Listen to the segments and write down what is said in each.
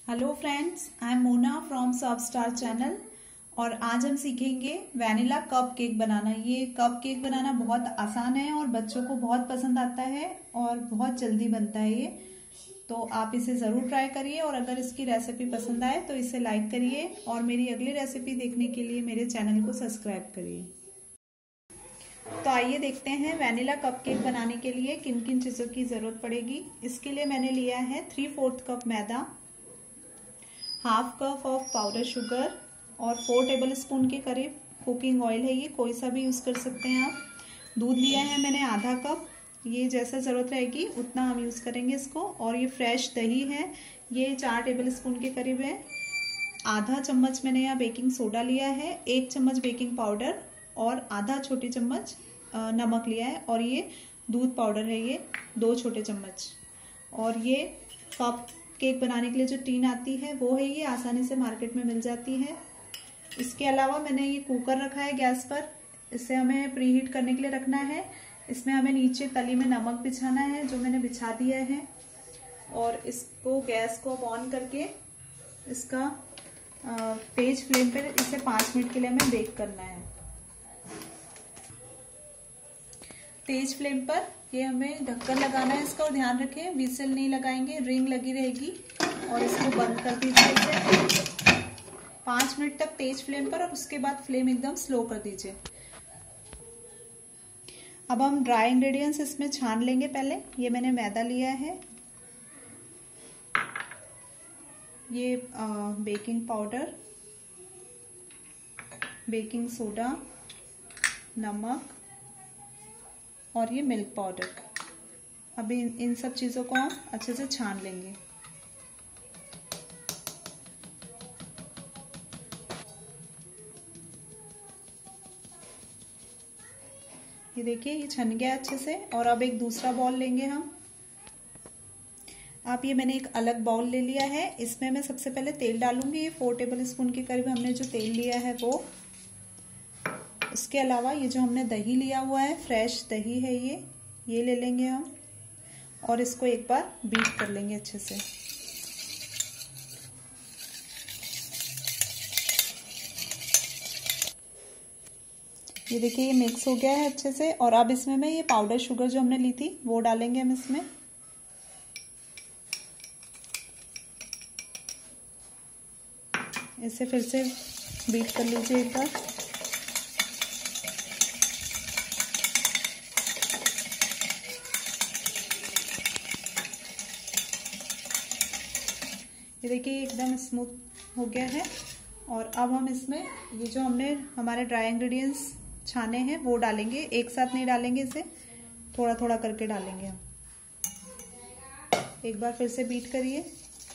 Hello friends, I am Mona from sub star channel. और आज हम सीखेंगे वैनिला कप केक बनाना। ये कप केक बनाना बहुत आसान है और बच्चों को बहुत पसंद आता है और बहुत जल्दी बनता है ये। तो आप इसे ज़रूर ट्राई करिए और अगर इसकी रेसिपी पसंद आए तो इसे लाइक करिए और मेरी अगली रेसिपी देखने के लिए मेरे चैनल को सब्सक्राइब करिए। तो आइए देखते हैं वैनिला कप केक बनाने के लिए किन किन चीज़ों की ज़रूरत पड़ेगी। इसके लिए मैंने लिया है 3/4 कप मैदा, half cup of powder sugar और 4 टेबल स्पून के करीब कुकिंग ऑयल है। ये कोई सा भी यूज़ कर सकते हैं आप। दूध लिया है मैंने आधा कप, ये जैसा ज़रूरत रहेगी उतना हम यूज़ करेंगे इसको। और ये फ्रेश दही है, ये 4 टेबल स्पून के करीब है। आधा चम्मच मैंने यहाँ बेकिंग सोडा लिया है, 1 चम्मच बेकिंग पाउडर और आधा छोटी चम्मच नमक लिया है। और ये दूध पाउडर है, ये 2 छोटे चम्मच। और ये कप केक बनाने के लिए जो टीन आती है वो है, ये आसानी से मार्केट में मिल जाती है। इसके अलावा मैंने ये कुकर रखा है गैस पर, इसे हमें प्रीहीट करने के लिए रखना है। इसमें हमें नीचे तली में नमक बिछाना है, जो मैंने बिछा दिया है। और इसको गैस को ऑन करके इसका तेज फ्लेम पर इसे 5 मिनट के लिए हमें बेक करना है। तेज फ्लेम पर ये हमें ढक्कन लगाना है इसका, और ध्यान रखें व्हिसल नहीं लगाएंगे, रिंग लगी रहेगी। और इसको बंद कर दीजिए इसे 5 मिनट तक तेज फ्लेम पर, और उसके बाद फ्लेम एकदम स्लो कर दीजिए। अब हम ड्राई इंग्रेडिएंट्स इसमें छान लेंगे। पहले ये मैंने मैदा लिया है, ये बेकिंग पाउडर, बेकिंग सोडा, नमक और ये मिल्क पाउडर। अभी इन सब चीज़ों को हम अच्छे से छान लेंगे। ये देखिए ये छन गया अच्छे से। और अब एक दूसरा बाउल लेंगे हम। आप ये मैंने एक अलग बाउल ले लिया है, इसमें मैं सबसे पहले तेल डालूंगी। ये 4 टेबल स्पून के करीब हमने जो तेल लिया है वो। इसके अलावा ये जो हमने दही लिया हुआ है, फ्रेश दही है ये ले लेंगे हम। और इसको एक बार बीट कर लेंगे अच्छे से। ये देखिए ये मिक्स हो गया है अच्छे से। और अब इसमें मैं ये पाउडर शुगर जो हमने ली थी वो डालेंगे हम इसमें। इसे फिर से बीट कर लीजिए एक बार। ये देखिए एकदम स्मूथ हो गया है। और अब हम इसमें ये जो हमने हमारे ड्राई इंग्रेडिएंट्स छाने हैं वो डालेंगे। एक साथ नहीं डालेंगे, इसे थोड़ा थोड़ा करके डालेंगे हम। एक बार फिर से बीट करिए।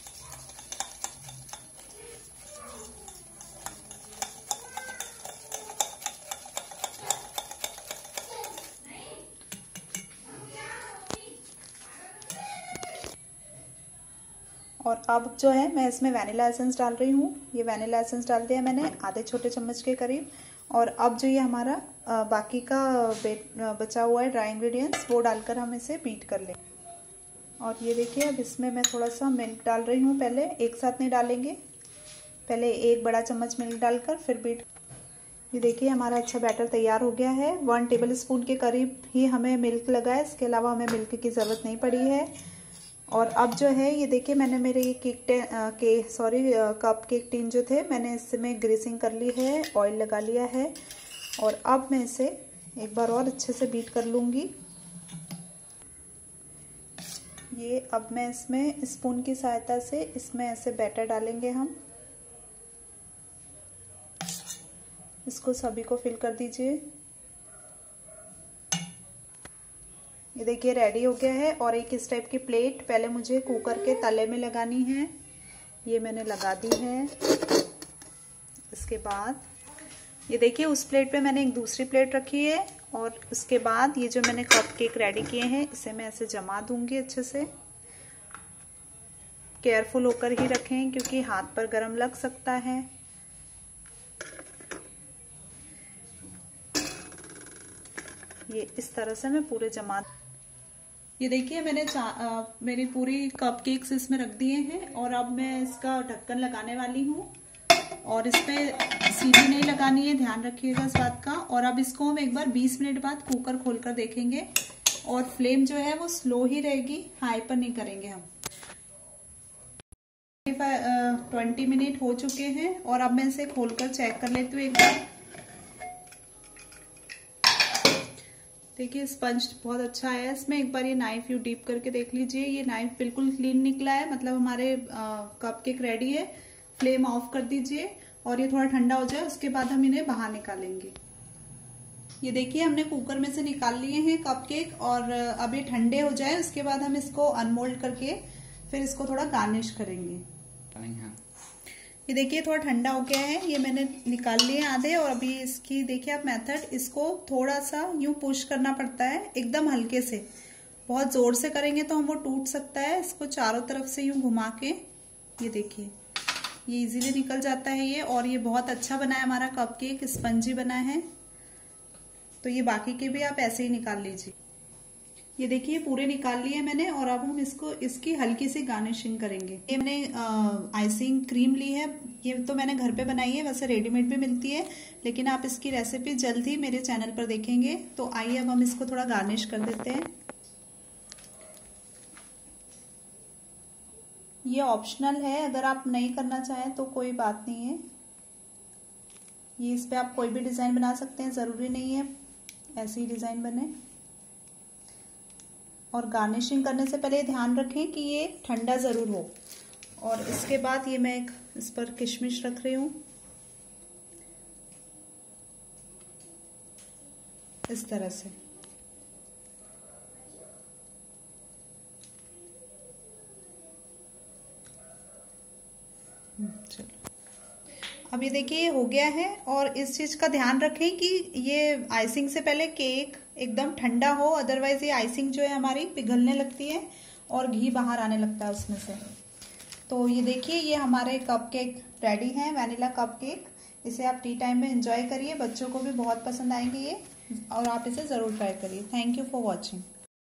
और अब जो है मैं इसमें वैनिला एसेंस डाल रही हूँ। ये वैनिला एसेंस डाल दिया मैंने आधे छोटे चम्मच के करीब। और अब जो ये हमारा बाकी का बचा हुआ है ड्राई इंग्रेडिएंट्स वो डालकर हम इसे बीट कर लें। और ये देखिए अब इसमें मैं थोड़ा सा मिल्क डाल रही हूँ। पहले एक साथ नहीं डालेंगे, पहले 1 बड़ा चम्मच मिल्क डालकर फिर बीट। ये देखिए हमारा अच्छा बैटर तैयार हो गया है। 1 टेबल स्पून के करीब ही हमें मिल्क लगा है, इसके अलावा हमें मिल्क की ज़रूरत नहीं पड़ी है। और अब जो है ये देखिए मैंने मेरे ये कप केक टिन जो थे मैंने इसमें ग्रीसिंग कर ली है, ऑयल लगा लिया है। और अब मैं इसे एक बार और अच्छे से बीट कर लूँगी। ये अब मैं इसमें स्पून की सहायता से इसमें ऐसे बैटर डालेंगे हम। इसको सभी को फिल कर दीजिए। ये देखिए रेडी हो गया है। और एक इस टाइप की प्लेट पहले मुझे कुकर के तले में लगानी है, ये मैंने लगा दी है। इसके बाद ये देखिए उस प्लेट पे मैंने एक दूसरी प्लेट रखी है। और उसके बाद ये जो मैंने कप केक रेडी किए हैं इसे मैं ऐसे जमा दूंगी अच्छे से। केयरफुल होकर ही रखें क्योंकि हाथ पर गरम लग सकता है। ये इस तरह से मैं पूरे जमा। ये देखिए मैंने मेरी पूरी कपकेक्स इसमें रख दिए हैं और अब मैं इसका ढक्कन लगाने वाली हूँ और इस पे सीटी नहीं लगानी है, ध्यान रखिएगा इस बात का। और अब इसको हम एक बार 20 मिनट बाद कुकर खोलकर देखेंगे और फ्लेम जो है वो स्लो ही रहेगी, हाई पर नहीं करेंगे हम। 20 मिनट हो चुके हैं और अब मैं इसे खोलकर चेक कर लेती हूँ एक बार। देखिए स्पंज बहुत अच्छा है इसमें। एक बार ये नाइफ यू डीप करके देख लीजिए, ये नाइफ बिल्कुल क्लीन निकला है, मतलब हमारे कपकेक रेडी है। फ्लेम ऑफ कर दीजिए और ये थोड़ा ठंडा हो जाए, उसके बाद हम इन्हें बाहर निकालेंगे। ये देखिए हमने कुकर में से निकाल लिए हैं कपकेक और अब ये ठंडे हो जाए उसके बाद हम इसको अनमोल्ड करके फिर इसको थोड़ा गार्निश करेंगे। ये देखिए थोड़ा ठंडा हो गया है, ये मैंने निकाल लिए आधे। और अभी इसकी देखिए आप मेथड, इसको थोड़ा सा यूं पुश करना पड़ता है एकदम हल्के से, बहुत जोर से करेंगे तो हम वो टूट सकता है। इसको चारों तरफ से यूं घुमा के ये देखिए ये इजीली निकल जाता है ये। और ये बहुत अच्छा बना है हमारा कपकेक, स्पंजी बना है। तो ये बाकी के भी आप ऐसे ही निकाल लीजिए। ये देखिए पूरे निकाल लिए मैंने और अब हम इसको इसकी हल्की सी गार्निशिंग करेंगे। ये मैंने आइसिंग क्रीम ली है, ये तो मैंने घर पे बनाई है, वैसे रेडीमेड भी मिलती है, लेकिन आप इसकी रेसिपी जल्द ही मेरे चैनल पर देखेंगे। तो आइए अब हम इसको थोड़ा गार्निश कर देते हैं। ये ऑप्शनल है, अगर आप नहीं करना चाहें तो कोई बात नहीं है। ये इस पे आप कोई भी डिजाइन बना सकते हैं, जरूरी नहीं है ऐसी डिजाइन बने। और गार्निशिंग करने से पहले ध्यान रखें कि ये ठंडा जरूर हो। और इसके बाद ये मैं एक इस पर किशमिश रख रही हूं इस तरह से। चलो अब ये देखिए ये हो गया है। और इस चीज का ध्यान रखें कि ये आइसिंग से पहले केक एकदम ठंडा हो, अदरवाइज ये आइसिंग जो है हमारी पिघलने लगती है और घी बाहर आने लगता है उसमें से। तो ये देखिए ये हमारे कपकेक रेडी हैं, वैनिला कपकेक। इसे आप टी टाइम में एंजॉय करिए, बच्चों को भी बहुत पसंद आएंगे ये, और आप इसे जरूर ट्राई करिए। Thank you for watching.